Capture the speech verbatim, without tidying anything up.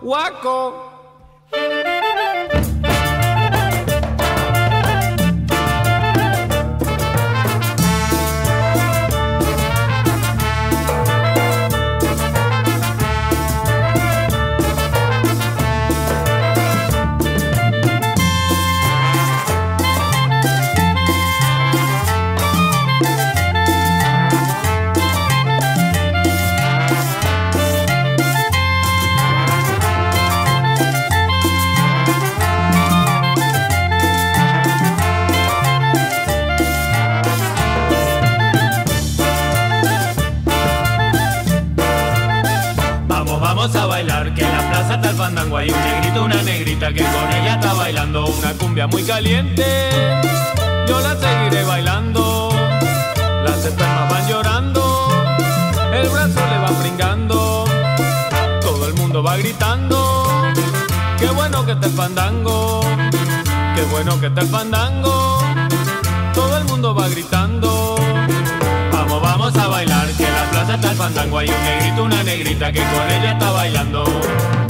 Guaco. Vamos a bailar, que en la plaza está el fandango. Hay un negrito, una negrita que con ella está bailando una cumbia muy caliente. Yo la seguiré bailando, las espermas van llorando, el brazo le va brincando, todo el mundo va gritando. Qué bueno que está el fandango, qué bueno que está el fandango, todo el mundo va gritando. Vamos, vamos a bailar, que en la plaza está el fandango. Hay un negrito, una negrita que con ella está bailando.